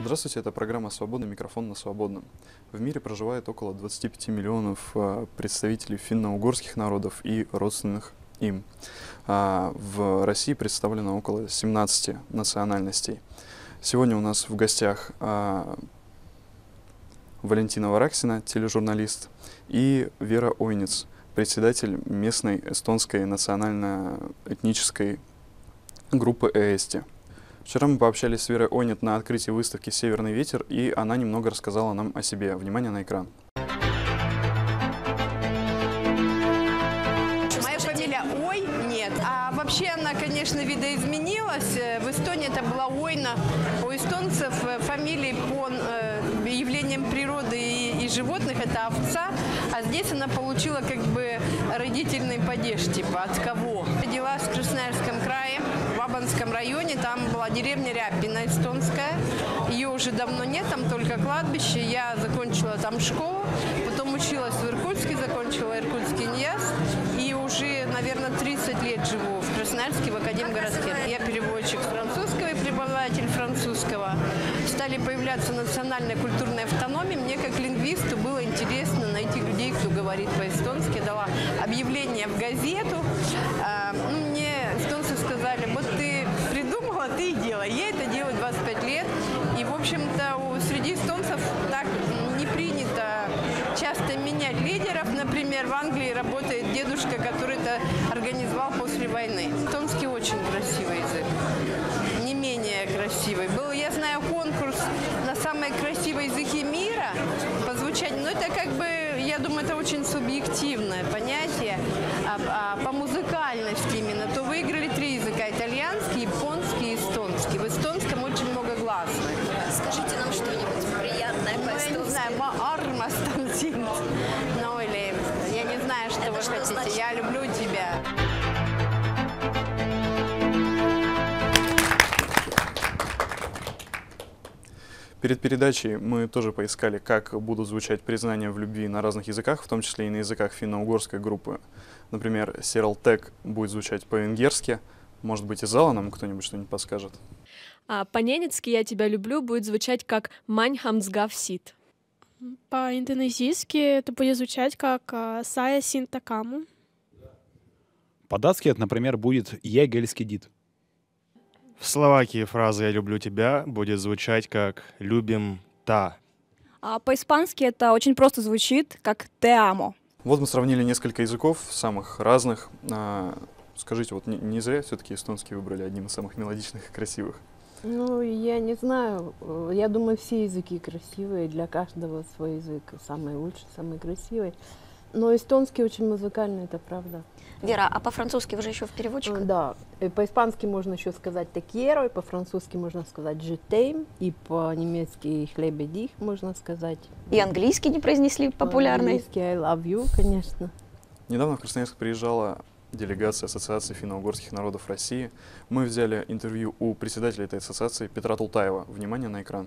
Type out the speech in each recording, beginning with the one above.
Здравствуйте, это программа «Свободный микрофон на свободном». В мире проживает около 25 миллионов представителей финно-угорских народов и родственных им. В России представлено около 17 национальностей. Сегодня у нас в гостях Валентина Вараксина, тележурналист, и Вера Ойниц, председатель местной эстонской национально-этнической группы ЭЭСТИ. Вчера мы пообщались с Верой Ойниц на открытии выставки «Северный ветер», и она немного рассказала нам о себе. Внимание на экран. Моя фамилия Ой, нет. А вообще она, конечно, видоизменилась. В Эстонии это была Ойна. У эстонцев фамилии по явлениям природы и животных это овца. А здесь она получила как бы родительный падеж, типа от кого. Родилась в Красноярском крае, в Абанском районе. Там была деревня Ряпина эстонская. Ее уже давно нет, там только кладбище. Я закончила там школу, потом училась в Иркутске, закончила Иркутский НИЯС. И уже, наверное, 30 лет живу в Красноярске, в Академгородке. Я переводчик с французского и преподаватель французского. Стали появляться национальная культурная автономия. Мне, как лингвисту, было интересно найти людей, кто говорит по-эстонски. Я дала объявление в газету. Мне эстонцы сказали: вот ты придумала, ты и делай. Я это делаю 25 лет. И, в общем-то, среди эстонцев так не принято часто менять лидеров. Например, в Англии работает дедушка, который это организовал после войны. Эстонский очень красивый язык. Не менее красивый. Был, я знаю, конкурс на самые красивые языки мира по звучанию. Но это как бы, я думаю, это очень субъективное понятие. По музыкальности именно, то выиграли 3 языка: итальянский, японский и эстонский. В эстонском очень много гласных. Скажите нам что-нибудь приятное по-эстонски. Я не знаю, «Ма-армастансин». Ну или, я не знаю, что вы хотите. Значит? Я люблю тебя. Перед передачей мы тоже поискали, как будут звучать признания в любви на разных языках, в том числе и на языках финно-угорской группы. Например, «Сералтек» будет звучать по-венгерски. Может быть, из зала нам кто-нибудь что-нибудь подскажет? По-ненецки «Я тебя люблю» будет звучать как «Маньхамсгавсит». По-индонезийски это будет звучать как «Сая синтакаму». По-датски это, например, будет «Егельскидит». В Словакии фраза «я люблю тебя» будет звучать как «любим та». А по-испански это очень просто звучит как «te amo». Вот мы сравнили несколько языков, самых разных. Скажите, вот не зря все-таки эстонский выбрали одним из самых мелодичных и красивых? Ну, я не знаю. Я думаю, все языки красивые, для каждого свой язык самый лучший, самый красивый. Но эстонский очень музыкальный, это правда. Вера, а по-французски вы же еще в переводчиках? Да, по-испански можно еще сказать «te quiero», и по-французски можно сказать «je t'aime», и по-немецки «ich liebe dich» можно сказать. И английский не произнесли популярный? Английский «I love you», конечно. Недавно в Красноярск приезжала делегация Ассоциации финно-угорских народов России. Мы взяли интервью у председателя этой ассоциации Петра Тултаева. Внимание на экран.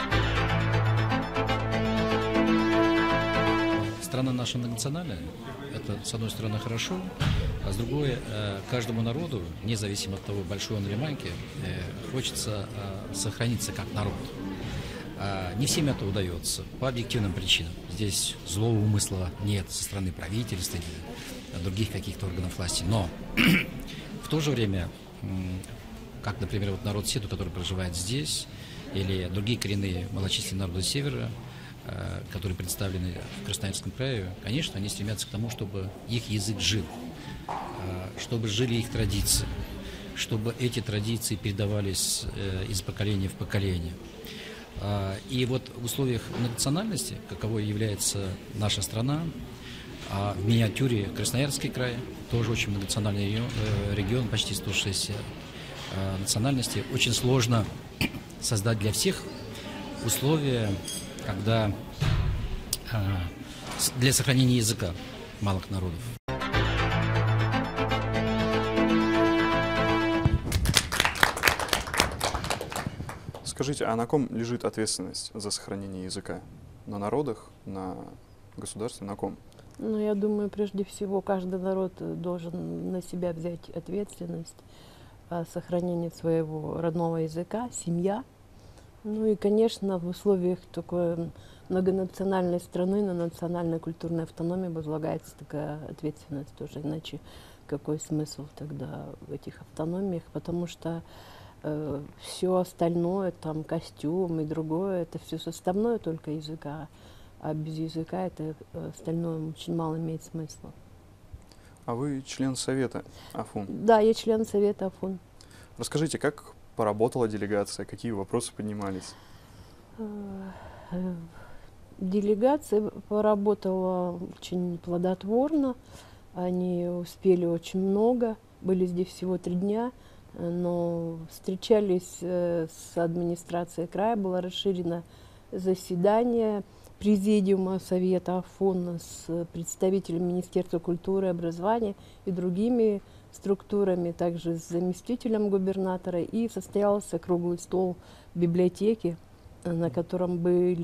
Страна наша многонациональная, это с одной стороны хорошо, а с другой каждому народу, независимо от того, большой он или маленький, хочется сохраниться как народ. Не всем это удается по объективным причинам. Здесь злого умысла нет со стороны правительства или других каких-то органов власти. Но в то же время, как, например, вот народ Сету, который проживает здесь, или другие коренные малочисленные народы Севера, которые представлены в Красноярском крае, конечно, они стремятся к тому, чтобы их язык жил, чтобы жили их традиции, чтобы эти традиции передавались из поколения в поколение. И вот в условиях многонациональности, каковой является наша страна, в миниатюре Красноярский край, тоже очень многонациональный регион, почти 106 национальностей, очень сложно создать для всех условия, когда для сохранения языка малых народов. Скажите, а на ком лежит ответственность за сохранение языка? На народах, на государстве, на ком? Ну, я думаю, прежде всего, каждый народ должен на себя взять ответственность о сохранении своего родного языка, семья. Ну и, конечно, в условиях такой многонациональной страны на национальной культурной автономии возлагается такая ответственность тоже. Иначе какой смысл тогда в этих автономиях? Потому что все остальное, там костюм и другое, это все составное только языка, а без языка это остальное очень мало имеет смысла. А вы член Совета Афун. Да, я член Совета Афун. Расскажите, как поработала делегация, какие вопросы поднимались? Делегация поработала очень плодотворно, они успели очень много, были здесь всего 3 дня, но встречались с администрацией края, было расширено заседание Президиума Совета Афон с представителями Министерства культуры и образования и другими структурами, также с заместителем губернатора, и состоялся круглый стол в библиотеке, на котором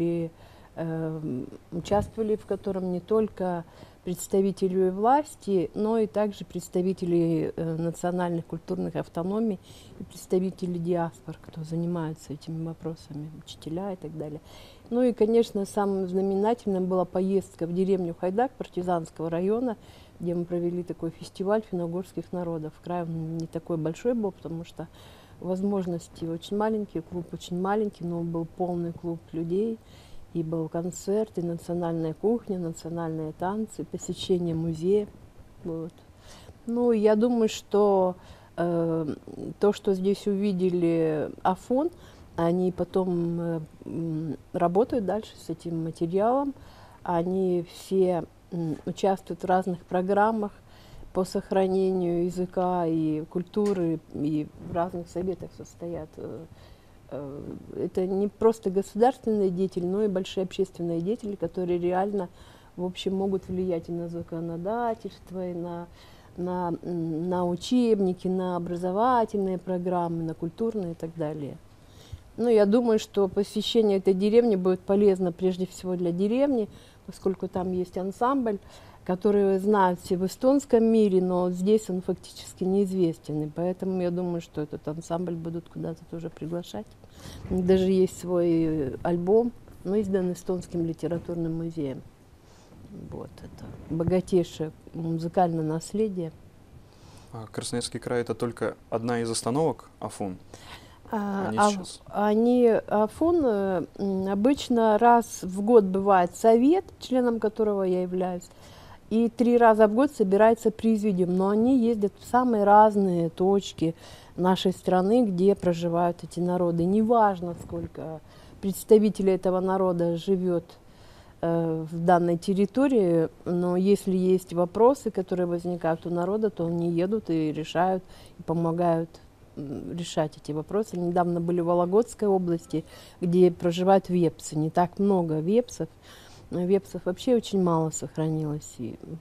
участвовали в котором не только представители власти, но и также представители национальных культурных автономий и представители диаспор, кто занимается этими вопросами, учителя и так далее. Ну и, конечно, самым знаменательным была поездка в деревню Хайдак партизанского района, где мы провели такой фестиваль финно-угорских народов. Край он не такой большой был, потому что возможности очень маленькие, клуб очень маленький, но был полный клуб людей. И был концерт, и национальная кухня, национальные танцы, посещение музея. Вот. Ну, я думаю, что то, что здесь увидели Афон, они потом работают дальше с этим материалом. Они все участвуют в разных программах по сохранению языка и культуры, и в разных советах состоят. Это не просто государственные деятели, но и большие общественные деятели, которые реально, в общем, могут влиять и на законодательство, и на учебники, на образовательные программы, на культурные и так далее. Ну, я думаю, что посещение этой деревни будет полезно прежде всего для деревни, поскольку там есть ансамбль, который знают все в эстонском мире, но здесь он фактически неизвестен. И поэтому я думаю, что этот ансамбль будут куда-то тоже приглашать. У них даже есть свой альбом, но издан эстонским литературным музеем. Вот это богатейшее музыкальное наследие. А Красноярский край — это только одна из остановок Афун? Афон обычно раз в год бывает совет, членом которого я являюсь, и 3 раза в год собирается президиум, но они ездят в самые разные точки нашей страны, где проживают эти народы. Неважно, сколько представителей этого народа живет в данной территории, но если есть вопросы, которые возникают у народа, то они едут и решают, и помогают решать эти вопросы. Недавно были в Вологодской области, где проживают вепсы. Не так много вепсов. Вепсов вообще очень мало сохранилось.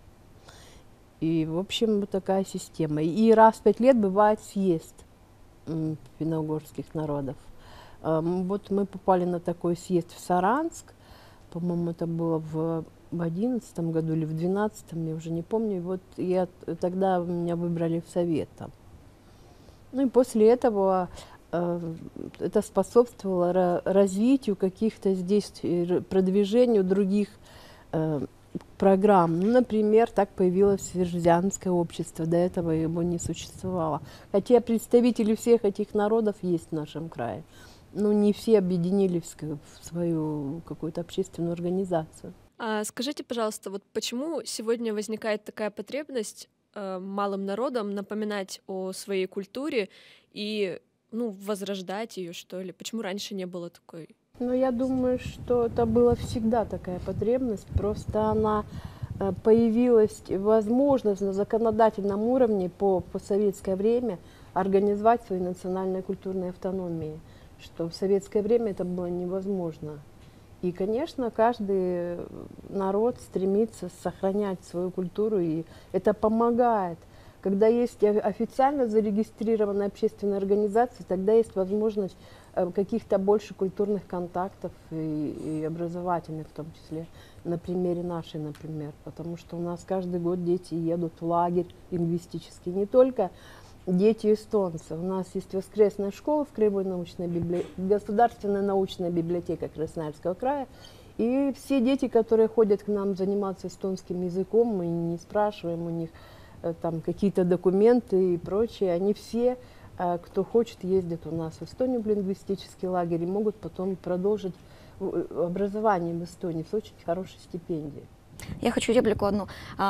И в общем, вот такая система. И раз в 5 лет бывает съезд финно-угорских народов. Вот мы попали на такой съезд в Саранск. По-моему, это было в 2011 году или в 2012, я уже не помню. И вот тогда меня выбрали в совет там. Ну и после этого это способствовало развитию каких-то здесь, продвижению других программ. Ну, например, так появилось Верзянское общество, до этого его не существовало. Хотя представители всех этих народов есть в нашем крае. Но не все объединились в свою какую-то общественную организацию. А скажите, пожалуйста, вот почему сегодня возникает такая потребность малым народам напоминать о своей культуре и возрождать ее, что ли? Почему раньше не было такой? Ну, я думаю, что это была всегда такая потребность, просто она появилась возможность на законодательном уровне по советское время организовать свои национальные культурные автономии, что в советское время это было невозможно. И, конечно, каждый народ стремится сохранять свою культуру, и это помогает. Когда есть официально зарегистрированная общественная организация, тогда есть возможность каких-то больше культурных контактов и образовательных, в том числе на примере нашей, например. Потому что у нас каждый год дети едут в лагерь лингвистический. Не только дети эстонцев. У нас есть воскресная школа в Краевой научной библиотеке, Государственная научная библиотека Красноярского края. И все дети, которые ходят к нам заниматься эстонским языком, мы не спрашиваем у них там какие-то документы и прочее, они все, кто хочет, ездят у нас в Эстонию в лингвистический лагерь и могут потом продолжить образование в Эстонии с очень хорошей стипендией. Я хочу реплику одну.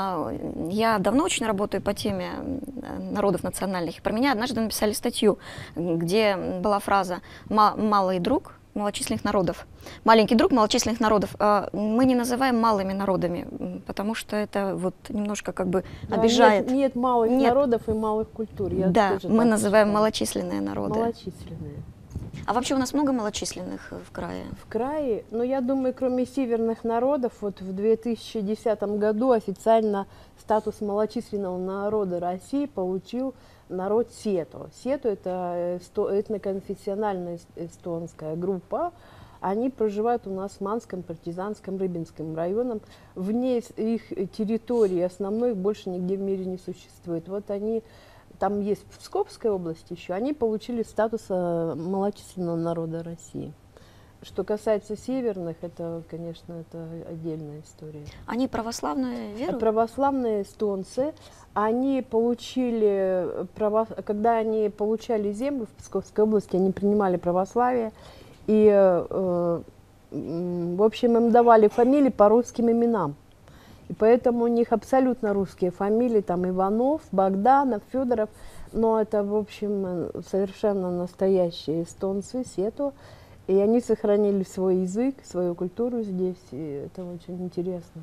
Я давно очень работаю по теме народов национальных. И про меня однажды написали статью, где была фраза «малый друг малочисленных народов». Маленький друг малочисленных народов. Мы не называем малыми народами, потому что это вот немножко как бы обижает. Нет малых народов и малых культур. Да, мы называем малочисленные народы. Малочисленные. А вообще у нас много малочисленных в крае? В крае, ну я думаю, кроме северных народов, вот в 2010 году официально статус малочисленного народа России получил народ Сету. Сету — это этноконфессиональная эстонская группа. Они проживают у нас в Манском, Партизанском, Рыбинском районах. Вне их территории основной их больше нигде в мире не существует. Вот они, там есть в Псковской области еще, они получили статус малочисленного народа России. Что касается северных, это, конечно, это отдельная история. Они православные веруют? Православные эстонцы. Они получили, когда они получали землю в Псковской области, они принимали православие. И, в общем, им давали фамилии по русским именам. И поэтому у них абсолютно русские фамилии, там Иванов, Богданов, Федоров. Но это, в общем, совершенно настоящие эстонцы, Сету. И они сохранили свой язык, свою культуру здесь, и это очень интересно.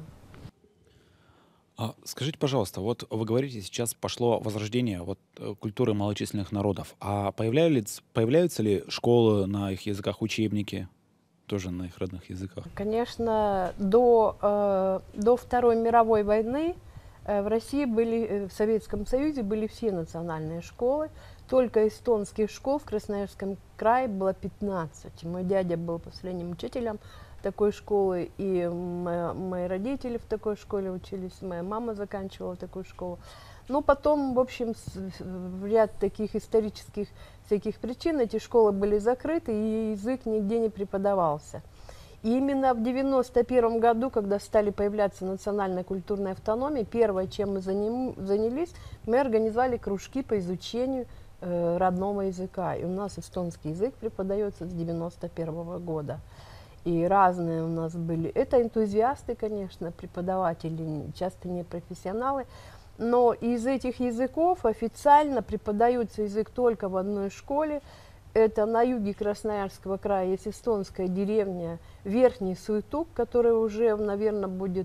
Скажите, пожалуйста, вот вы говорите, сейчас пошло возрождение культуры малочисленных народов. А появляются ли школы на их языках, учебники тоже на их родных языках? Конечно, до Второй мировой войны в России в Советском Союзе были все национальные школы. Только эстонских школ в Красноярском крае было 15. Мой дядя был последним учителем такой школы, и мои родители в такой школе учились, моя мама заканчивала такую школу. Но потом, в общем, в ряд таких исторических всяких причин эти школы были закрыты, и язык нигде не преподавался. И именно в 1991 году, когда стали появляться национальная культурная автономия, первое, чем мы занялись, мы организовали кружки по изучению родного языка. И у нас эстонский язык преподается с 1991 года. И разные у нас были. Это энтузиасты, конечно, преподаватели, часто не профессионалы. Но из этих языков официально преподается язык только в одной школе. Это на юге Красноярского края есть эстонская деревня Верхний Суетук, которая уже, наверное, будет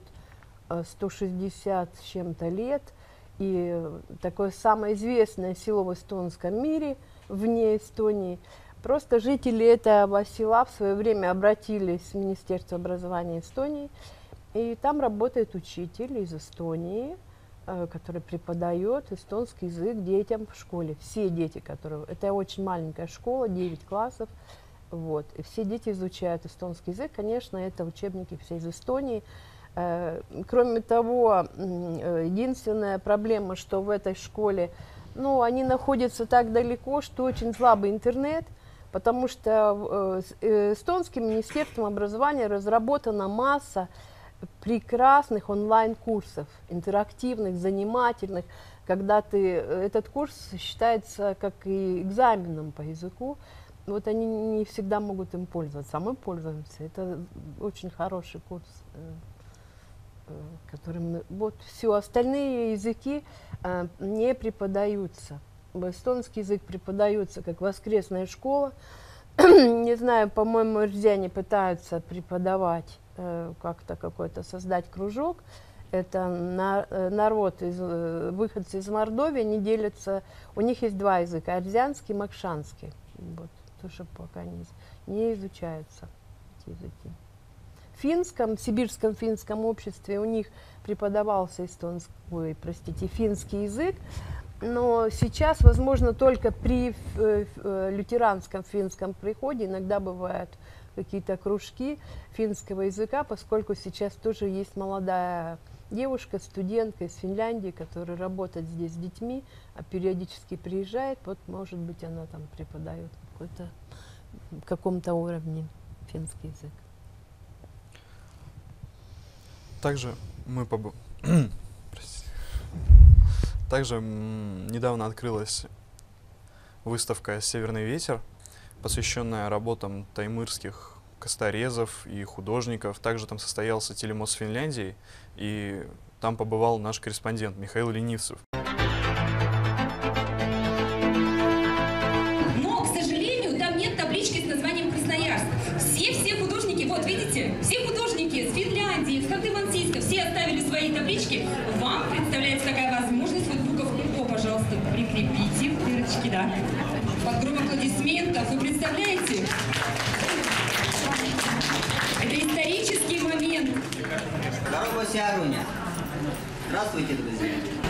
160 с чем-то лет. И такое самое известное село в эстонском мире, вне Эстонии. Просто жители этого села в свое время обратились в Министерство образования Эстонии, и там работает учитель из Эстонии, который преподает эстонский язык детям в школе. Все дети, которые... Это очень маленькая школа, 9 классов. Вот. И все дети изучают эстонский язык. Конечно, это учебники все из Эстонии. Кроме того, единственная проблема, что в этой школе, ну, они находятся так далеко, что очень слабый интернет, потому что эстонским министерством образования разработана масса прекрасных онлайн-курсов, интерактивных, занимательных, когда этот курс считается как и экзаменом по языку. Вот они не всегда могут им пользоваться, а мы пользуемся. Это очень хороший курс, которым вот все остальные языки не преподаются. Эстонский язык преподается как воскресная школа. Не знаю, по-моему, рязяне пытаются преподавать как-то какой-то создать кружок. Это народ, выходцы из Мордовии, они делятся, у них есть два языка, арзянский и макшанский. Вот, тоже пока не изучаются эти языки. В финском, сибирском финском обществе у них преподавался финский язык, но сейчас, возможно, только при лютеранском финском приходе иногда бывают какие-то кружки финского языка, поскольку сейчас тоже есть молодая девушка, студентка из Финляндии, которая работает здесь с детьми, а периодически приезжает, вот, может быть, она там преподает в каком-то уровне финский язык. Также Также недавно открылась выставка «Северный ветер», посвященная работам таймырских косторезов и художников. Также там состоялся телемост с Финляндией, и там побывал наш корреспондент Михаил Ленивцев. Но, к сожалению, там нет таблички с названием Красноярск. Все художники, вот видите, все художники с Финляндии, с Ханты-Мансийска, все оставили свои таблички. Вам представляется такая возможность, вот буковку, пожалуйста, прикрепите, дырочки, да. Под гром аплодисментов, вы представляете? Это исторический момент. Здорово, Сиаруня. Здравствуйте, друзья.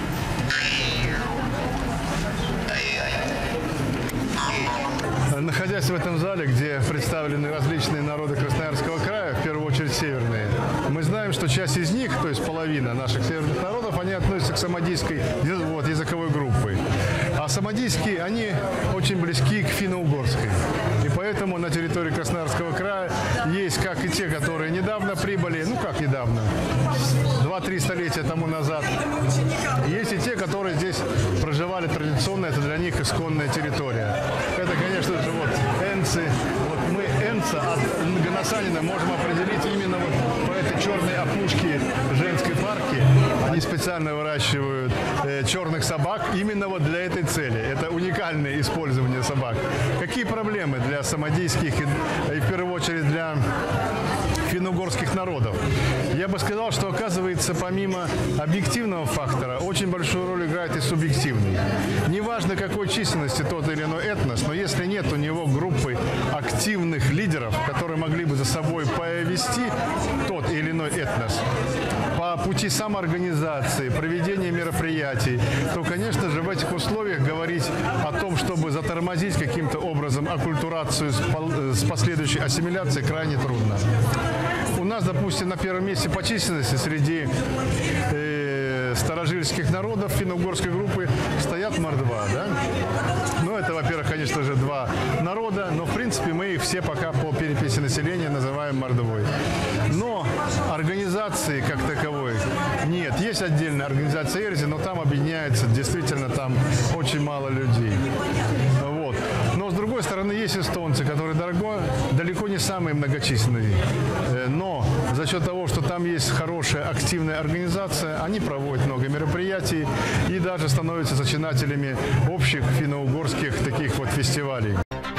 Находясь в этом зале, где представлены различные народы Красноярского края, в первую очередь северные, мы знаем, что часть из них, то есть половина наших северных народов, они относятся к самодийской языковой группе. А самодийские, они очень близки к финно-угорской. И поэтому на территории Красноярского края есть как и те, которые недавно прибыли, ну как недавно, 2-3 столетия тому назад, есть и те, которые здесь проживали традиционно, это для них исконная территория. Это, конечно же, вот энцы. Вот мы энца от Нгоносанина можем определить именно вот по этой черной опушке женской парки. Они специально выращивают черных собак именно вот для этой цели. Это уникальное использование собак. Какие проблемы для самодийских и в первую очередь для финно-угорских народов? Я бы сказал, что оказывается, помимо объективного фактора, очень большую роль играет и субъективный. Неважно, какой численности тот или иной этнос, но если нет у него группы активных лидеров, которые могли бы за собой повести тот или иной этнос по пути самоорганизации, проведения мероприятий, то, конечно же, в этих условиях говорить о том, чтобы затормозить каким-то образом аккультурацию с последующей ассимиляцией, крайне трудно. У нас, допустим, на первом месте по численности среди старожильских народов финно-угорской группы стоят мордва, да? Ну, это, во-первых, конечно же, два народа, но, в принципе, мы их все пока по переписи населения называем мордвой. Но организации как таковой нет. Есть отдельная организация Эрзи, но там объединяется, действительно, там очень мало людей. Вот. Но, с другой стороны, есть эстонцы, которые далеко не самые многочисленные. Но за счет того, что там есть хорошая, активная организация, они проводят много мероприятий и даже становятся зачинателями общих финно-угорских таких вот фестивалей.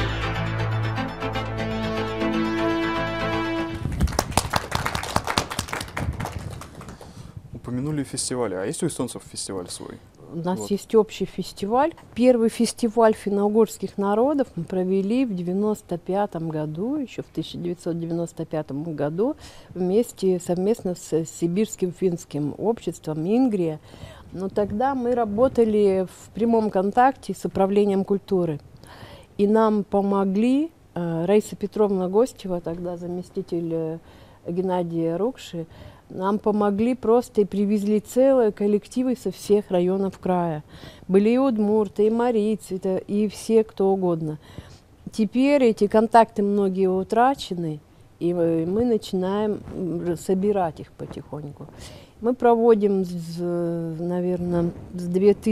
Упомянули фестивали. А есть у эстонцев фестиваль свой? У нас есть общий фестиваль. Первый фестиваль финно-угорских народов мы провели в 1995 году, еще в 1995 году, совместно с Сибирским финским обществом «Ингрия». Но тогда мы работали в прямом контакте с управлением культуры. И нам помогли Раиса Петровна Гостева, тогда заместитель Геннадия Рукши, нам помогли просто и привезли целые коллективы со всех районов края. Были и удмурты, и марийцы, и все, кто угодно. Теперь эти контакты многие утрачены, и мы начинаем собирать их потихоньку. Мы проводим, наверное, с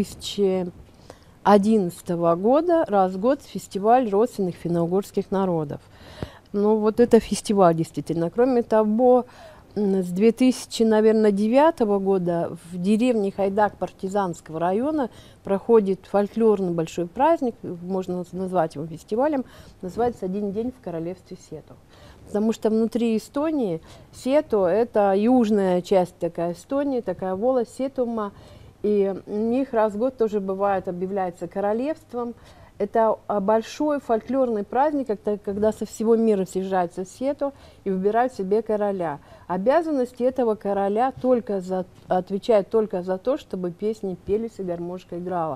2011 года раз в год фестиваль родственных финно-угорских народов. Ну, вот это фестиваль действительно. Кроме того, с 2009 года в деревне Хайдак Партизанского района проходит фольклорный большой праздник, можно назвать его фестивалем, называется «Один день в королевстве Сето». Потому что внутри Эстонии Сето – это южная часть такая Эстонии, такая волость Сетума, и у них раз в год тоже бывает, объявляется королевством. Это большой фольклорный праздник, когда со всего мира съезжается Сето и выбирают себе короля. Обязанности этого короля отвечают только за то, чтобы песни пелись и гармошка играла.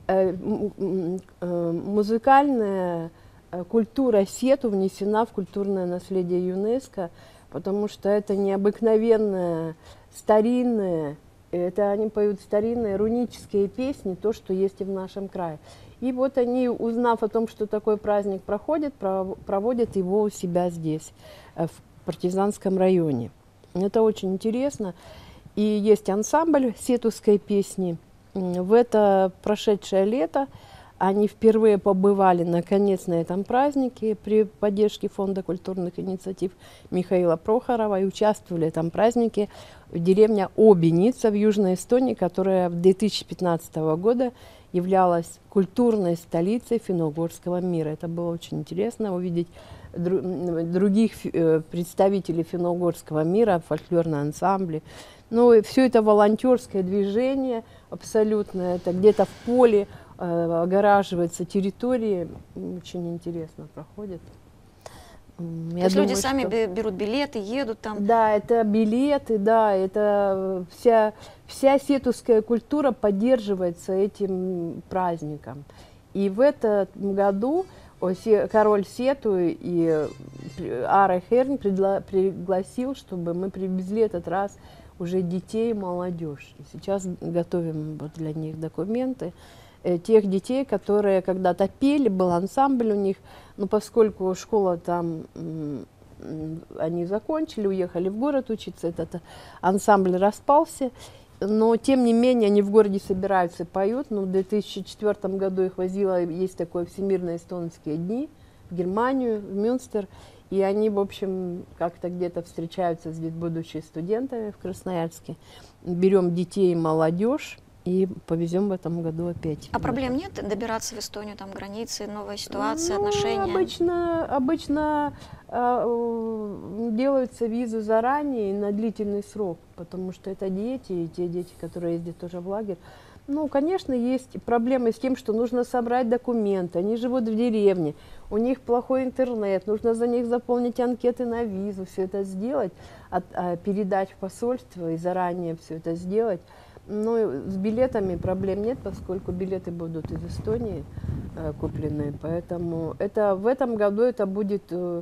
Музыкальная культура Сету внесена в культурное наследие ЮНЕСКО, потому что это необыкновенная старинные, это они поют старинные рунические песни, то, что есть и в нашем крае. И вот они, узнав о том, что такой праздник проходит, проводят его у себя здесь, в партизанском районе. Это очень интересно. И есть ансамбль сетовской песни. В это прошедшее лето они впервые побывали, наконец, на этом празднике при поддержке Фонда культурных инициатив Михаила Прохорова и участвовали в этом празднике в деревне Обеница в Южной Эстонии, которая в 2015 года являлась культурной столицей финно-угорского мира. Это было очень интересно увидеть других представителей финно-угорского мира, фольклорные ансамбли. Ну, и все это волонтерское движение абсолютно, это где-то в поле, огораживается территории, очень интересно проходит. То есть люди сами берут билеты, едут там? Да, это билеты, да, это вся сетовская культура поддерживается этим праздником. И в этом году король Сету и Аре Херн пригласил, чтобы мы привезли этот раз уже детей и молодежь. И сейчас готовим вот для них документы. Тех детей, которые когда-то пели, был ансамбль у них, но поскольку школа там, они закончили, уехали в город учиться, этот ансамбль распался, но тем не менее они в городе собираются и поют. Но в 2004 году их возила, есть такое Всемирные эстонские дни в Германию, в Мюнстер, и они, в общем, как-то где-то встречаются здесь, будучи студентами в Красноярске. Берем детей и молодежь и повезем в этом году опять. А проблем нет добираться в Эстонию, там границы, новая ситуация, отношения? Обычно делаются визы заранее и на длительный срок, потому что это дети, и те дети, которые ездят тоже в лагерь. Ну, конечно, есть проблемы с тем, что нужно собрать документы, они живут в деревне, у них плохой интернет, нужно за них заполнить анкеты на визу, все это сделать, передать в посольство и заранее все это сделать. Но с билетами проблем нет, поскольку билеты будут из Эстонии куплены, поэтому в этом году это будет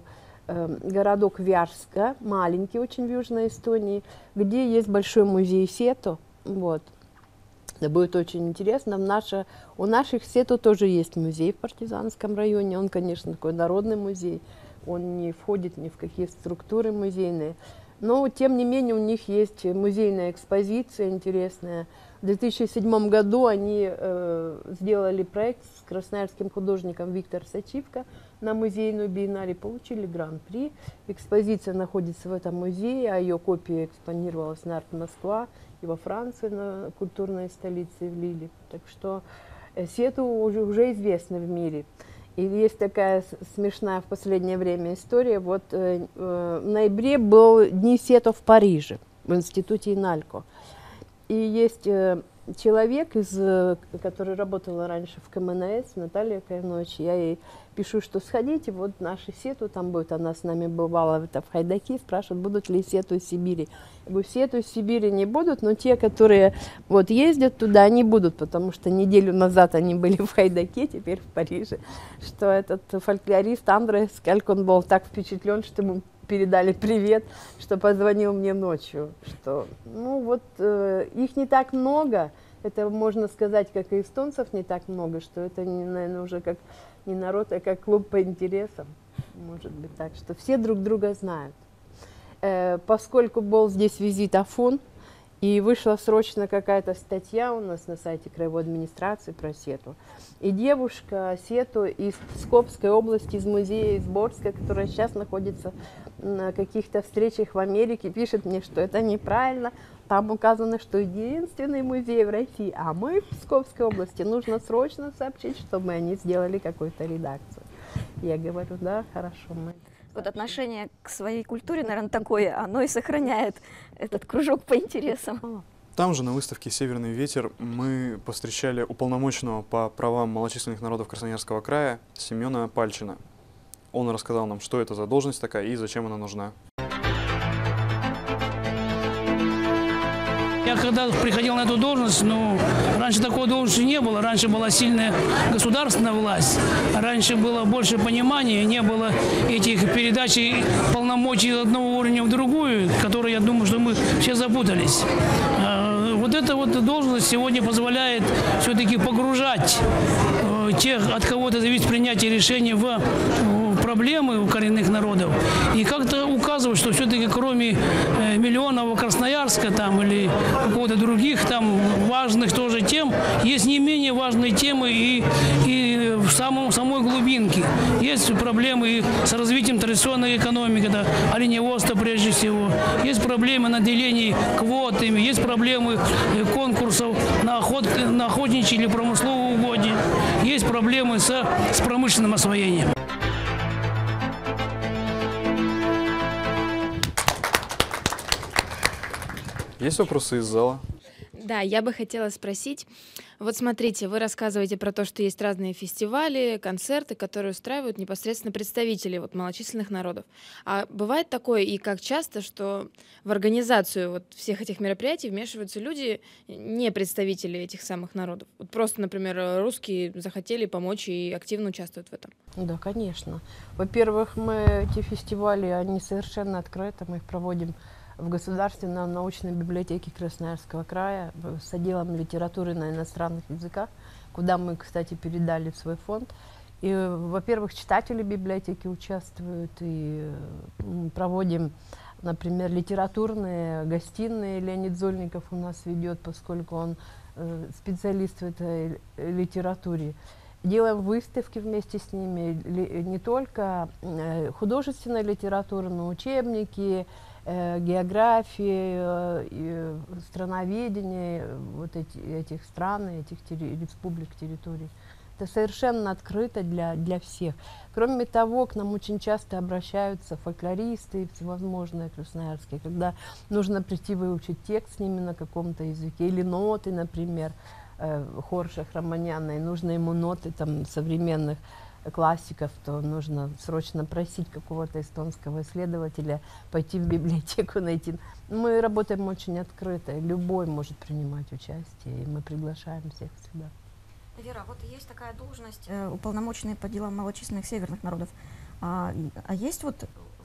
городок Вярска, маленький очень в Южной Эстонии, где есть большой музей Сету, вот. Это будет очень интересно. У наших Сету тоже есть музей в партизанском районе. Он, конечно, такой народный музей. Он не входит ни в какие структуры музейные. Но, тем не менее, у них есть музейная экспозиция интересная. В 2007 году они сделали проект с красноярским художником Виктором Сачивко на музейную биеннале, получили гран-при. Экспозиция находится в этом музее, а ее копия экспонировалась на Арт-Москва и во Франции, на культурной столице в Лиле. Так что Сету уже известно в мире. И есть такая смешная в последнее время история. Вот в ноябре был Дни Сету в Париже, в институте Иналько. И есть человек, который работала раньше в КМНС, Наталья Кайнович, я ей пишу, что сходите, вот наши Сету там будет, она с нами бывала в Хайдаке, спрашивают, будут ли Сету из Сибири. Я говорю, Сету из Сибири не будут, но те, которые вот ездят туда, они будут, потому что неделю назад они были в Хайдаке, теперь в Париже, что этот фольклорист Андрей Скальк, он был так впечатлен, что ему передали привет, что позвонил мне ночью, что, ну вот, их не так много, это можно сказать, как и эстонцев не так много, что это, наверное, уже как не народ, а как клуб по интересам, может быть так, что все друг друга знают. Поскольку был здесь визит Афон, и вышла срочно какая-то статья у нас на сайте краевой администрации про Сету. И девушка Сету из Псковской области, из музея из Борска, которая сейчас находится на каких-то встречах в Америке, пишет мне, что это неправильно. Там указано, что единственный музей в России, а мы в Псковской области, нужно срочно сообщить, чтобы они сделали какую-то редакцию. Я говорю, да, хорошо, мы... Вот отношение к своей культуре, наверное, такое, оно и сохраняет этот кружок по интересам. Там же, на выставке «Северный ветер», мы повстречали уполномоченного по правам малочисленных народов Красноярского края Семена Пальчина. Он рассказал нам, что это за должность такая и зачем она нужна. Я когда приходил на эту должность, ну, раньше такой должности не было. Раньше была сильная государственная власть. Раньше было больше понимания, не было этих передач и полномочий из одного уровня в другую, которые, я думаю, что мы все запутались. Вот эта вот должность сегодня позволяет все-таки погружать тех, от кого это зависит принятие решений, в проблемы у коренных народов. И как-то указывать, что все-таки кроме миллионов Красноярска там, или какого-то других там важных тоже тем, есть не менее важные темы и в самой глубинке. Есть проблемы с развитием традиционной экономики, это оленеводство прежде всего. Есть проблемы наделения квотами, есть проблемы конкурсов на охотничьи или промысловые угодья. Есть проблемы с промышленным освоением. Есть вопросы из зала? Да, я бы хотела спросить, вот смотрите, вы рассказываете про то, что есть разные фестивали, концерты, которые устраивают непосредственно представители вот малочисленных народов. А бывает такое, и как часто, что в организацию вот всех этих мероприятий вмешиваются люди, не представители этих самых народов? Вот просто, например, русские захотели помочь и активно участвуют в этом. Да, конечно. Во-первых, эти фестивали, они совершенно открыты, мы их проводим в Государственной научной библиотеке Красноярского края с отделом литературы на иностранных языках, куда мы, кстати, передали свой фонд. И, во-первых, читатели библиотеки участвуют, и проводим, например, литературные гостиные. Леонид Зольников у нас ведет, поскольку он специалист в этой литературе. Делаем выставки вместе с ними, не только художественная литература, но учебники, географии, страноведения вот этих стран, этих республик, территорий. Это совершенно открыто для всех. Кроме того, к нам очень часто обращаются фольклористы всевозможные красноярские, когда нужно прийти выучить текст с ними на каком-то языке, или ноты, например, хор Шахраманяна, и нужно ему ноты там современных классиков, то нужно срочно просить какого-то эстонского исследователя пойти в библиотеку найти. Мы работаем очень открыто, любой может принимать участие, и мы приглашаем всех сюда. Вера, вот есть такая должность уполномоченной по делам малочисленных северных народов. А есть вот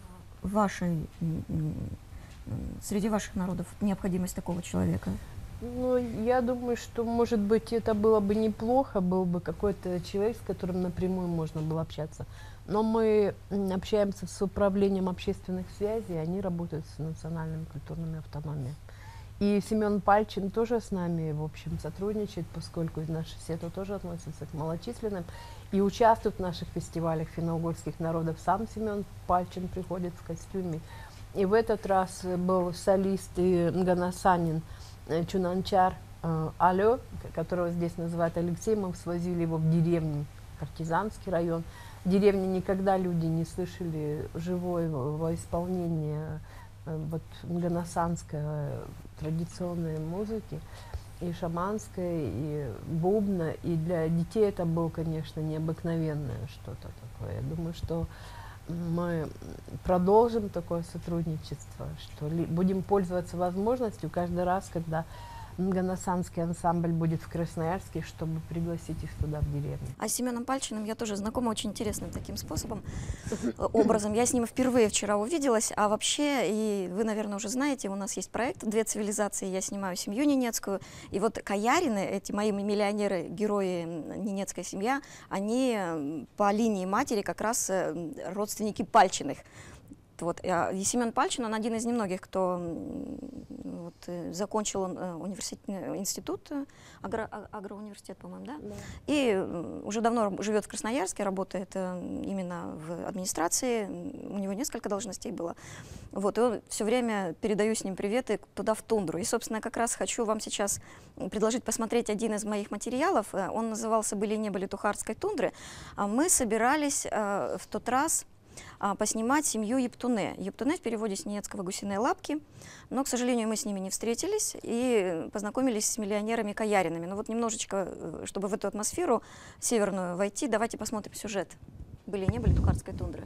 среди ваших народов необходимость такого человека? Ну, я думаю, что, может быть, это было бы неплохо, был бы какой-то человек, с которым напрямую можно было общаться. Но мы общаемся с управлением общественных связей, они работают с национальными культурными автономиями. И Семен Пальчин тоже с нами, в общем, сотрудничает, поскольку наша сеть тоже относится к малочисленным. И участвует в наших фестивалях финно-угорских народов. Сам Семен Пальчин приходит в костюме. И в этот раз был солист и Нганасанин Чунанчар Алё, которого здесь называют Алексей. Мы свозили его в деревню, партизанский район. В деревне никогда люди не слышали живого исполнения вот нганасанской традиционной музыки, и шаманской, и бубна. И для детей это было, конечно, необыкновенное что-то такое. Я думаю, что мы продолжим такое сотрудничество, что будем пользоваться возможностью каждый раз, когда нганасанский ансамбль будет в Красноярске, чтобы пригласить их туда, в деревню. А с Семеном Пальчиным я тоже знакома очень интересным таким образом. Я с ним впервые вчера увиделась, а вообще, и вы, наверное, уже знаете, у нас есть проект «Две цивилизации», я снимаю семью ненецкую, и вот каярины, эти мои миллионеры, герои ненецкая семья, они по линии матери как раз родственники Пальчиных. Вот. И Семен Пальчин, он один из немногих, кто закончил институт, агроуниверситет, по-моему, да? Да. И уже давно живет в Красноярске, работает именно в администрации, у него несколько должностей было. Вот. И он все время передаю с ним приветы туда, в тундру. И, собственно, как раз хочу вам сейчас предложить посмотреть один из моих материалов. Он назывался «Были и не были Тухарской тундры». Мы собирались в тот раз поснимать семью Ептуне. Ептуне в переводе с ненецкого «гусиные лапки», но, к сожалению, мы с ними не встретились и познакомились с миллионерами-каяринами. Ну вот немножечко, чтобы в эту атмосферу северную войти, давайте посмотрим сюжет. Были и не были Тухарской тундры.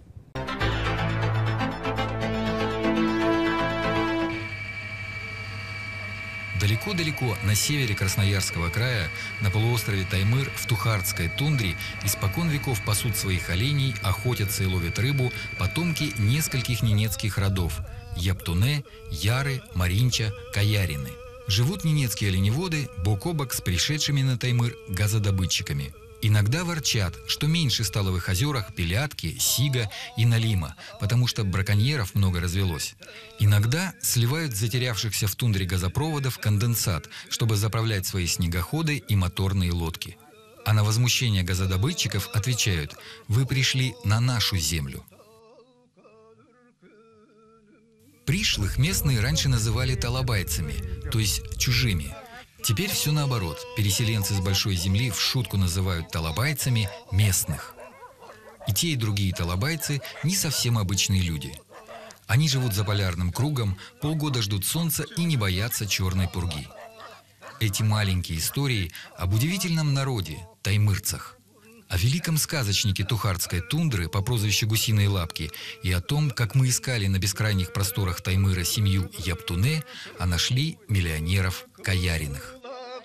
Далеко-далеко на севере Красноярского края, на полуострове Таймыр, в Тухардской тундре, испокон веков пасут своих оленей, охотятся и ловят рыбу потомки нескольких ненецких родов – Яптуне, Яры, Маринча, Каярины. Живут ненецкие оленеводы бок о бок с пришедшими на Таймыр газодобытчиками. Иногда ворчат, что меньше стало в их озерах Пелятки, Сига и Налима, потому что браконьеров много развелось. Иногда сливают затерявшихся в тундре газопроводов конденсат, чтобы заправлять свои снегоходы и моторные лодки. А на возмущение газодобытчиков отвечают: «Вы пришли на нашу землю». Пришлых местные раньше называли талабайцами, то есть чужими. Теперь все наоборот. Переселенцы с большой земли в шутку называют талабайцами местных. И те, и другие талабайцы не совсем обычные люди. Они живут за полярным кругом, полгода ждут солнца и не боятся черной пурги. Эти маленькие истории об удивительном народе – таймырцах. О великом сказочнике Тухардской тундры по прозвищу Гусиные лапки и о том, как мы искали на бескрайних просторах Таймыра семью Яптуне, а нашли миллионеров Каяриных.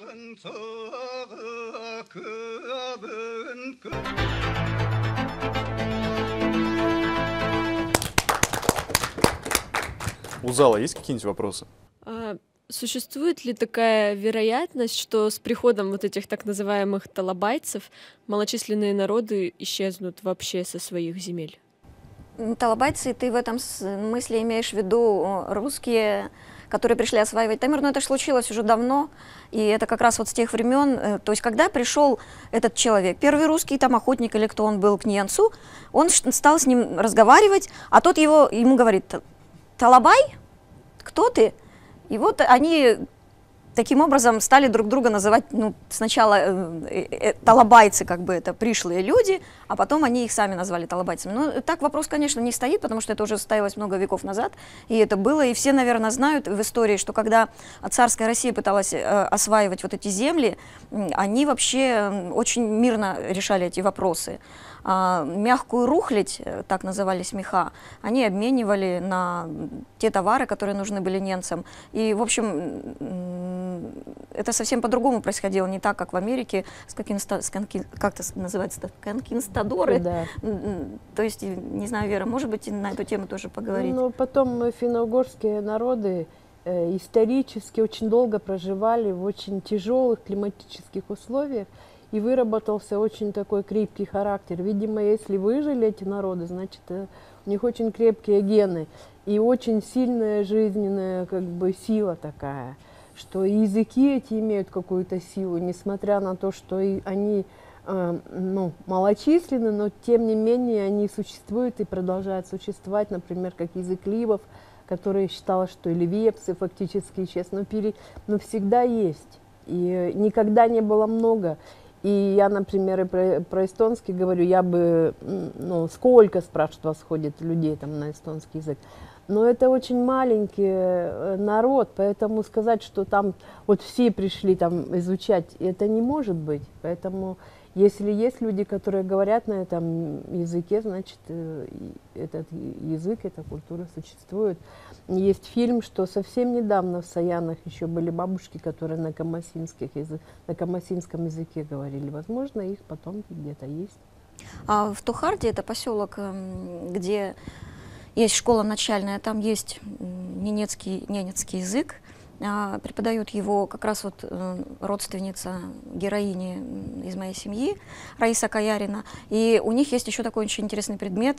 У зала есть какие-нибудь вопросы? Существует ли такая вероятность, что с приходом вот этих так называемых талабайцев малочисленные народы исчезнут вообще со своих земель? Талабайцы, ты в этом смысле имеешь в виду русские, которые пришли осваивать Таймыр, но это же случилось уже давно, и это как раз вот с тех времен, то есть когда пришел этот человек, первый русский там охотник или кто он был к ненцу, он стал с ним разговаривать, а тот ему говорит: «Талабай? Кто ты?» И вот они таким образом стали друг друга называть, ну, сначала талабайцы, как бы это пришлые люди, а потом они их сами назвали талабайцами. Ну, так вопрос, конечно, не стоит, потому что это уже состоялось много веков назад, и это было, и все, наверное, знают в истории, что когда царская Россия пыталась осваивать вот эти земли, они вообще очень мирно решали эти вопросы. Мягкую рухлядь, так назывались меха, они обменивали на те товары, которые нужны были немцам. И, в общем, это совсем по-другому происходило, не так, как в Америке, как это называется, конкистадоры. Да. То есть, не знаю, Вера, может быть, на эту тему тоже поговорить? Ну, потом финно-угорские народы исторически очень долго проживали в очень тяжелых климатических условиях, и выработался очень такой крепкий характер. Видимо, если выжили эти народы, значит, у них очень крепкие гены и очень сильная жизненная как бы сила такая, что языки эти имеют какую-то силу, несмотря на то, что они ну, малочисленны, но тем не менее они существуют и продолжают существовать, например, как язык ливов, который считалось, что или вепсы фактически исчез, но всегда есть, и никогда не было много. И я, например, и про эстонский говорю, я бы, ну, сколько, спрашивают, вас ходит людей там на эстонский язык. Но это очень маленький народ, поэтому сказать, что там вот все пришли там изучать, это не может быть. Поэтому если есть люди, которые говорят на этом языке, значит, этот язык, эта культура существует. Есть фильм, что совсем недавно в Саянах еще были бабушки, которые на камасинском языке говорили. Возможно, их потомки где-то есть. А в Тухарде, это поселок, где есть школа начальная, там есть ненецкий язык. Преподает его как раз вот родственница героини из моей семьи, Раиса Каярина. И у них есть еще такой очень интересный предмет.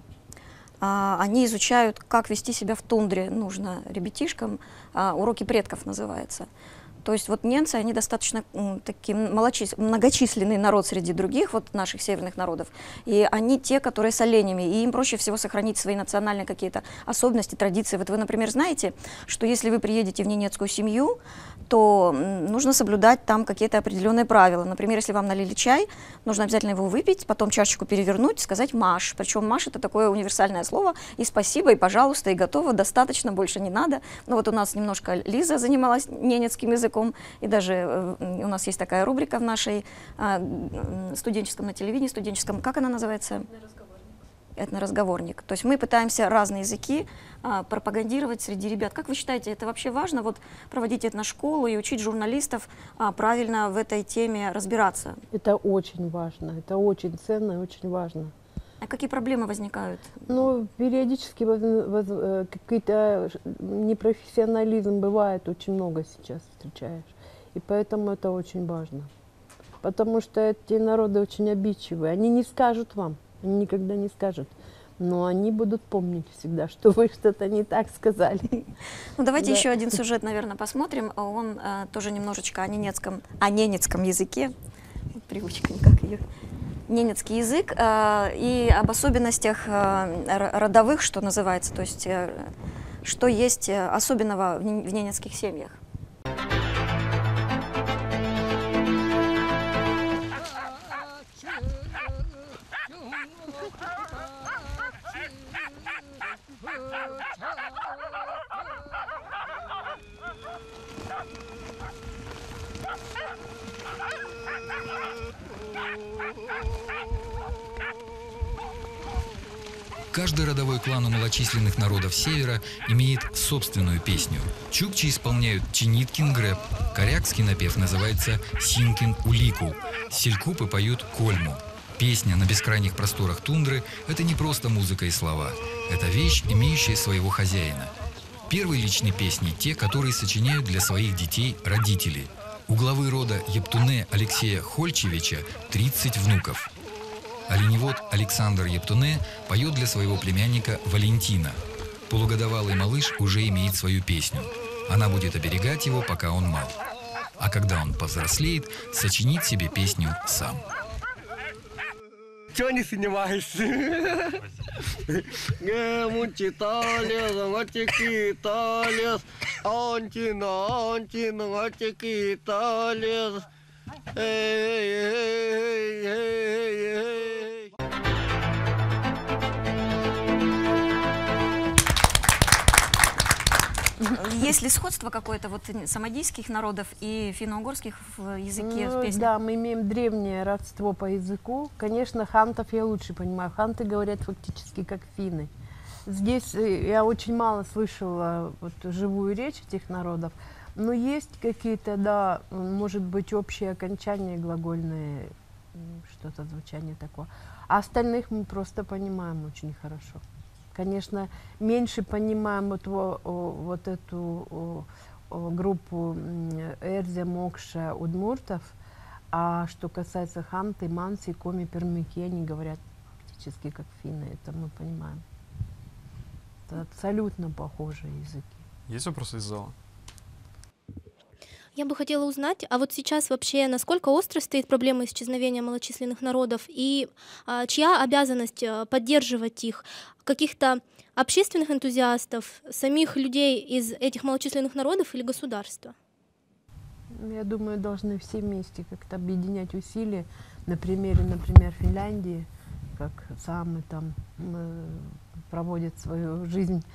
Они изучают, как вести себя в тундре нужно ребятишкам. Уроки предков называется. То есть вот немцы, они достаточно такие многочисленный народ среди других вот наших северных народов. И они те, которые с оленями. И им проще всего сохранить свои национальные какие-то особенности, традиции. Вот вы, например, знаете, что если вы приедете в ненецкую семью, то нужно соблюдать там какие-то определенные правила. Например, если вам налили чай, нужно обязательно его выпить, потом чашечку перевернуть, сказать «маш». Причем «маш» — это такое универсальное слово. И спасибо, и пожалуйста, и готово, достаточно, больше не надо. Ну вот у нас немножко Лиза занималась ненецким языком. И даже у нас есть такая рубрика в нашей студенческом на телевидении, студенческом, как она называется? этноразговорник. То есть мы пытаемся разные языки пропагандировать среди ребят. Как вы считаете, это вообще важно, вот проводить этношколу и учить журналистов правильно в этой теме разбираться? Это очень важно, это очень ценно и очень важно. А какие проблемы возникают? Ну, периодически какой-то непрофессионализм бывает, очень много сейчас встречаешь. И поэтому это очень важно. Потому что эти народы очень обидчивые. Они не скажут вам, они никогда не скажут. Но они будут помнить всегда, что вы что-то не так сказали. Ну, давайте еще один сюжет, наверное, посмотрим. Он тоже немножечко о ненецком языке. Привычка никак ее. Ненецкий язык и об особенностях родовых, что называется, то есть что есть особенного в ненецких семьях. Каждый родовой клан у малочисленных народов Севера имеет собственную песню. Чукчи исполняют чиниткин грэп, корякский напев называется синкин улику, селькупы поют кольму. Песня на бескрайних просторах тундры – это не просто музыка и слова, это вещь, имеющая своего хозяина. Первые личные песни – те, которые сочиняют для своих детей родители. У главы рода Ептуне Алексея Хольчевича 30 внуков. Оленевод Александр Ептуне поет для своего племянника Валентина. Полугодовалый малыш уже имеет свою песню. Она будет оберегать его, пока он мал. А когда он повзрослеет, сочинит себе песню сам. Чего не снимаешься? Есть ли сходство какое-то вот самодийских народов и финно-угорских в языке, в песне? Да, мы имеем древнее родство по языку. Конечно, хантов я лучше понимаю. Ханты говорят фактически как финны. Здесь я очень мало слышала вот, живую речь этих народов, но есть какие-то, да, может быть, общие окончания глагольные, что-то звучание такое. А остальных мы просто понимаем очень хорошо. Конечно, меньше понимаем вот эту группу Эрзя, Мокша, удмуртов, а что касается ханты, манси, коми, пермяки, они говорят практически как финны, это мы понимаем. Это абсолютно похожие языки. Есть вопросы из зала? Я бы хотела узнать, а вот сейчас вообще насколько остро стоит проблема исчезновения малочисленных народов и чья обязанность поддерживать их? Каких-то общественных энтузиастов, самих людей из этих малочисленных народов или государства? Я думаю, должны все вместе как-то объединять усилия. На примере, например, Финляндии, как самые там проводят свою жизнь.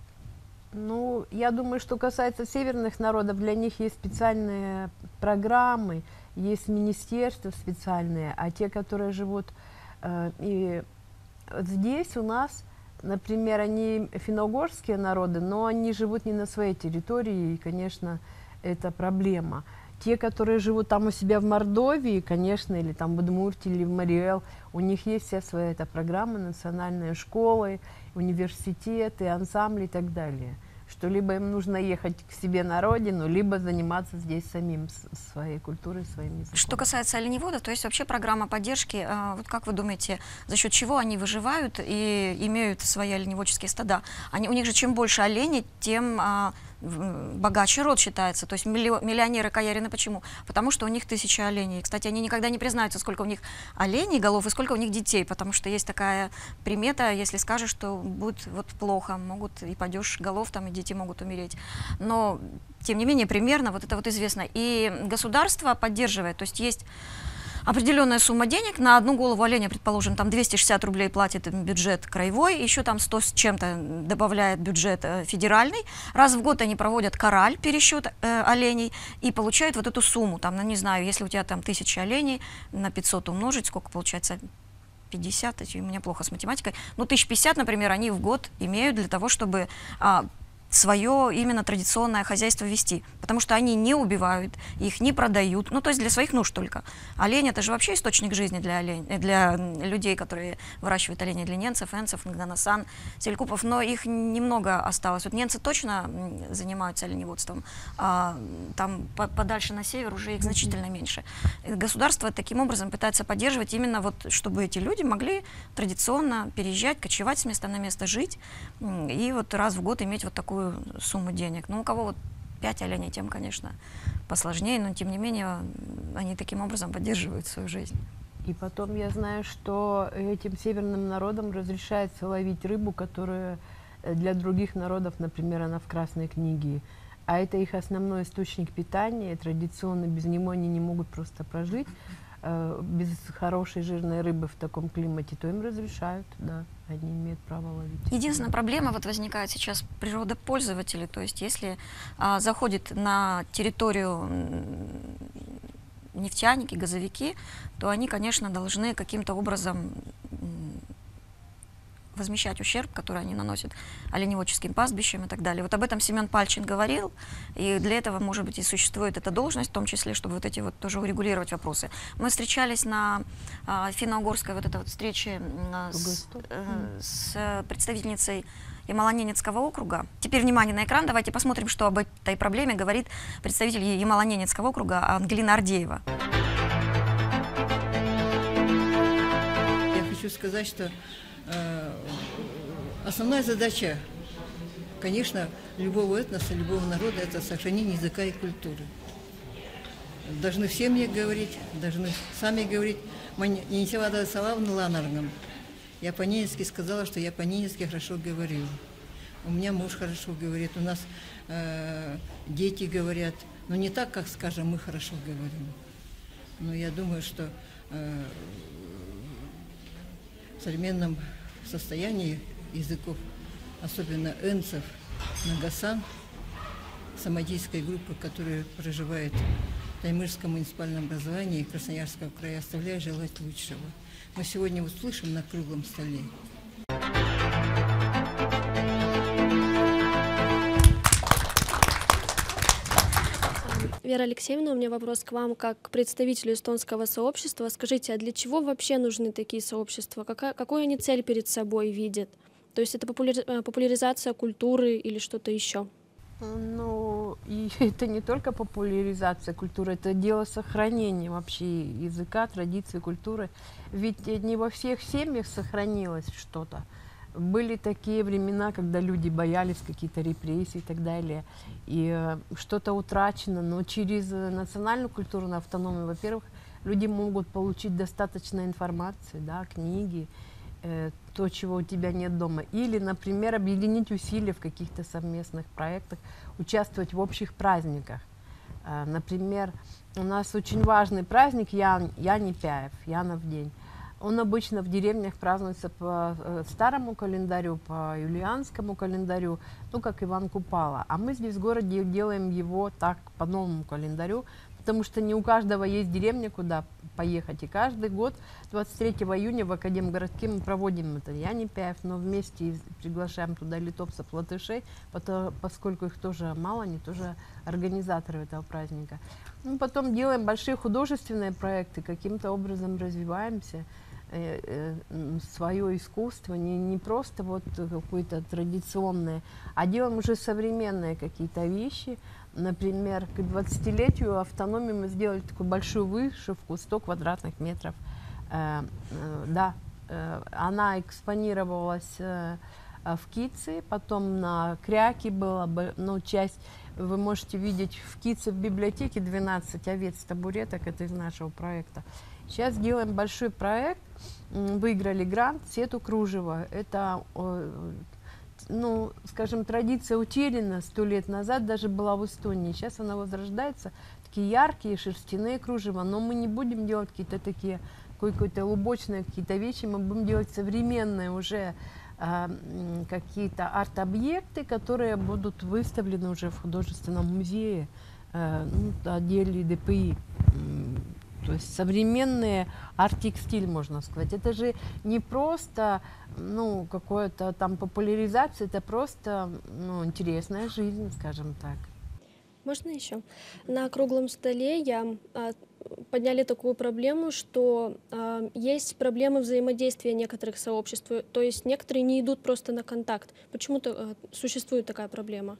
Ну, я думаю, что касается северных народов, для них есть специальные программы, есть министерства специальные, а те, которые живут и здесь у нас, например, они финно-угорские народы, но они живут не на своей территории, и, конечно, это проблема. Те, которые живут там у себя в Мордовии, конечно, или там в Удмуртии, или в Мариэл, у них есть вся своя эта программа, национальные школы, университеты, ансамбли и так далее. Что либо им нужно ехать к себе на родину, либо заниматься здесь самим своей культурой, своим языком. Что касается оленеводов, то есть вообще программа поддержки, вот как вы думаете, за счет чего они выживают и имеют свои оленеводческие стада? У них же чем больше оленей, тем богаче род считается. То есть миллионеры, каярины. Почему? Потому что у них 1000 оленей. Кстати, они никогда не признаются, сколько у них оленей голов и сколько у них детей, потому что есть такая примета, если скажешь, что будет вот плохо, могут и падеж голов, там и дети могут умереть. Но, тем не менее, примерно вот это вот известно. И государство поддерживает, то есть есть определенная сумма денег на одну голову оленя, предположим, там 260 рублей платит бюджет краевой, еще там 100 с чем-то добавляет бюджет федеральный. Раз в год они проводят кораль, пересчет оленей, и получают вот эту сумму. Там, ну, не знаю, если у тебя там 1000 оленей, на 500 умножить, сколько получается? 50, у меня плохо с математикой, ну 1050, например, они в год имеют для того, чтобы свое именно традиционное хозяйство вести, потому что они не убивают, их не продают, ну то есть для своих нужд только. Олень — это же вообще источник жизни для людей, которые выращивают оленей, для ненцев, энцев, нганасан, селькупов, но их немного осталось. Вот ненцы точно занимаются оленеводством, а там подальше на север уже их значительно меньше. Государство таким образом пытается поддерживать именно вот, чтобы эти люди могли традиционно переезжать, кочевать с места на место, жить, и вот раз в год иметь вот такую сумму денег. Ну, у кого вот 5 оленей, тем, конечно, посложнее, но тем не менее они таким образом поддерживают свою жизнь. И потом я знаю, что этим северным народам разрешается ловить рыбу, которая для других народов, например, она в Красной книге. А это их основной источник питания, традиционно без него они не могут просто прожить. Без хорошей жирной рыбы в таком климате, то им разрешают, да, они имеют право ловить. Единственная проблема вот возникает сейчас природопользователей, то есть если заходит на территорию нефтяники, газовики, то они, конечно, должны каким-то образом возмещать ущерб, который они наносят оленеводческим пастбищам и так далее. Вот об этом Семен Пальчин говорил, и для этого, может быть, и существует эта должность, в том числе, чтобы вот эти вот тоже урегулировать вопросы. Мы встречались на финно-угорской вот этой вот встрече с представительницей Ямало-Ненецкого округа. Теперь внимание на экран, давайте посмотрим, что об этой проблеме говорит представитель Ямало-Ненецкого округа Ангелина Ардеева. Я хочу сказать, что основная задача, конечно, любого этноса, любого народа — это сохранение языка и культуры. Должны все мне говорить, должны сами говорить. Я по-ненецки сказала, что я по-ненецки хорошо говорю. У меня муж хорошо говорит, у нас дети говорят, но не так, как, скажем, мы хорошо говорим. Но я думаю, что в современном состоянии языков, особенно энцев, нагасан, самодийской группы, которая проживает в Таймырском муниципальном образовании Красноярского края, оставляет желать лучшего. Мы сегодня услышим на круглом столе. Вера Алексеевна, у меня вопрос к вам как к представителю эстонского сообщества. Скажите, а для чего вообще нужны такие сообщества? Какую они цель перед собой видят? То есть это популяризация культуры или что-то еще? Ну, и это не только популяризация культуры, это дело сохранения вообще языка, традиции, культуры. Ведь не во всех семьях сохранилось что-то. Были такие времена, когда люди боялись какие-то репрессии и так далее, и что-то утрачено, но через национальную культурную автономию, во-первых, люди могут получить достаточно информации, да, книги, то, чего у тебя нет дома, или, например, объединить усилия в каких-то совместных проектах, участвовать в общих праздниках. Например, у нас очень важный праздник Янипяев, Янов день. Он обычно в деревнях празднуется по старому календарю, по юлианскому календарю, ну, как Иван Купала. А мы здесь в городе делаем его так, по новому календарю, потому что не у каждого есть деревня, куда поехать. И каждый год 23 июня в Академгородке мы проводим это Янипяев, но вместе приглашаем туда литовцев, латышей, поскольку их тоже мало, они тоже организаторы этого праздника. Ну, потом делаем большие художественные проекты, каким-то образом развиваемся. Свое искусство, не просто вот какое-то традиционное, а делаем уже современные какие-то вещи. Например, к 20-летию автономии мы сделали такую большую вышивку, 100 квадратных метров. Да, она экспонировалась в Кице, потом на Кряке была, ну, часть, вы можете видеть в Кице в библиотеке 12 овец, табуреток, это из нашего проекта. Сейчас делаем большой проект, выиграли грант «Сету кружева». Это, ну, скажем, традиция утеряна 100 лет назад, даже была в Эстонии. Сейчас она возрождается. Такие яркие шерстяные кружева, но мы не будем делать какие-то такие, какие-то лубочные какие-то вещи, мы будем делать современные уже какие-то арт-объекты, которые будут выставлены уже в художественном музее, ну, отделе ДПИ. То есть современный арт-текстиль, можно сказать. Это же не просто, ну, какое-то там популяризация, это просто, ну, интересная жизнь, скажем так. Можно еще? На круглом столе подняли такую проблему, что есть проблемы взаимодействия некоторых сообществ, то есть некоторые не идут просто на контакт. Почему-то существует такая проблема.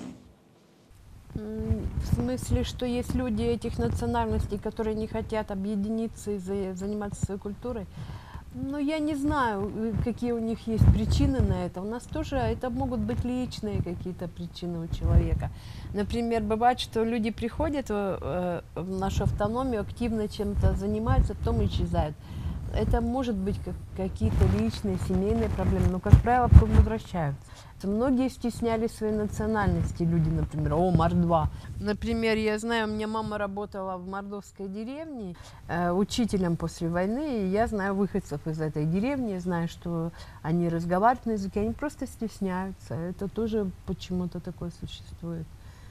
В смысле, что есть люди этих национальностей, которые не хотят объединиться и заниматься своей культурой. Ну, я не знаю, какие у них есть причины на это. У нас тоже это могут быть личные какие-то причины у человека. Например, бывает, что люди приходят в нашу автономию, активно чем-то занимаются, потом исчезают. Это может быть какие-то личные, семейные проблемы, но, как правило, потом возвращаются. Многие стесняли своей национальности, люди, например, мордва. Например, я знаю, у меня мама работала в мордовской деревне учителем после войны, и я знаю выходцев из этой деревни, знаю, что они разговаривают на языке, они просто стесняются. Это тоже почему-то такое существует.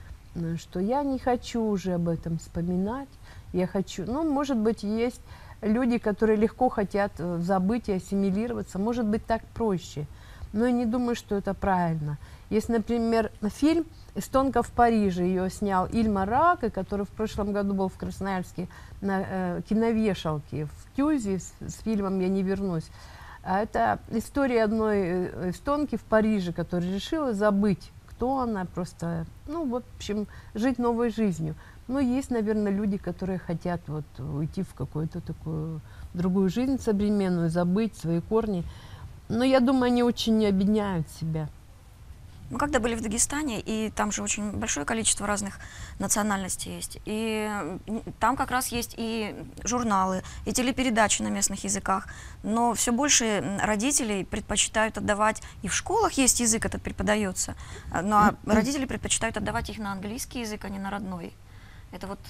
Что я не хочу уже об этом вспоминать, я хочу, ну, может быть, есть люди, которые легко хотят забыть и ассимилироваться, может быть, так проще. Но я не думаю, что это правильно. Есть, например, фильм «Эстонка в Париже». Ее снял Ильмар Рааке, который в прошлом году был в Красноярске на киновешалке в Тюзе с фильмом «Я не вернусь». Это история одной эстонки в Париже, которая решила забыть, кто она, просто, ну, в общем, жить новой жизнью. Но есть, наверное, люди, которые хотят вот уйти в какую-то такую другую жизнь современную, забыть свои корни. Но я думаю, они очень не объединяют себя. Мы когда были в Дагестане, и там же очень большое количество разных национальностей есть, и там как раз есть и журналы, и телепередачи на местных языках, но все больше родителей предпочитают отдавать, и в школах есть язык, этот преподается, но родители предпочитают отдавать их на английский язык, а не на родной. Это вот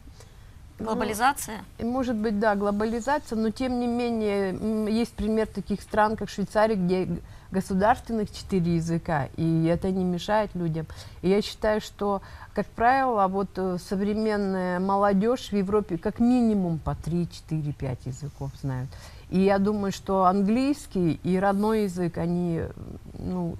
глобализация? Ну, может быть, да, глобализация, но тем не менее есть пример таких стран, как Швейцария, где государственных 4 языка, и это не мешает людям. И я считаю, что, как правило, вот современная молодежь в Европе как минимум по 3, 4, 5 языков знают. И я думаю, что английский и родной язык, они, ну,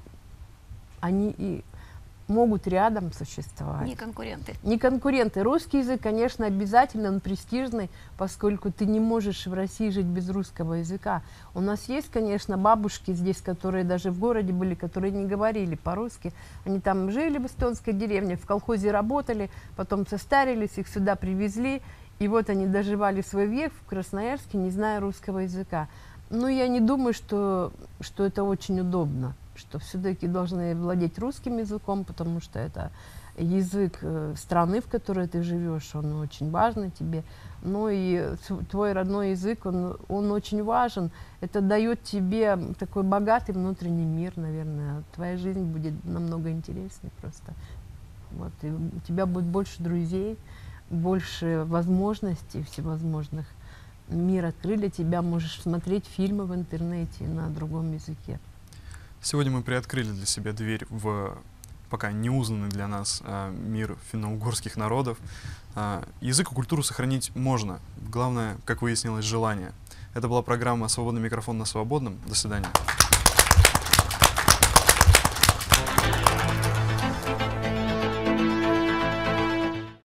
они и могут рядом существовать. Не конкуренты. Не конкуренты. Русский язык, конечно, обязательно, он престижный, поскольку ты не можешь в России жить без русского языка. У нас есть, конечно, бабушки здесь, которые даже в городе были, которые не говорили по-русски. Они там жили в эстонской деревне, в колхозе работали, потом состарились, их сюда привезли, и вот они доживали свой век в Красноярске, не зная русского языка. Но я не думаю, что это очень удобно, что все-таки должны владеть русским языком, потому что это язык страны, в которой ты живешь, он очень важный тебе. Но и твой родной язык, он очень важен. Это дает тебе такой богатый внутренний мир, наверное. Твоя жизнь будет намного интереснее просто. Вот, и у тебя будет больше друзей, больше возможностей всевозможных. Мир открыли для тебя, можешь смотреть фильмы в интернете на другом языке. Сегодня мы приоткрыли для себя дверь в пока неузнанный для нас мир финно-угорских народов. Язык и культуру сохранить можно. Главное, как выяснилось, желание. Это была программа «Свободный микрофон на свободном». До свидания.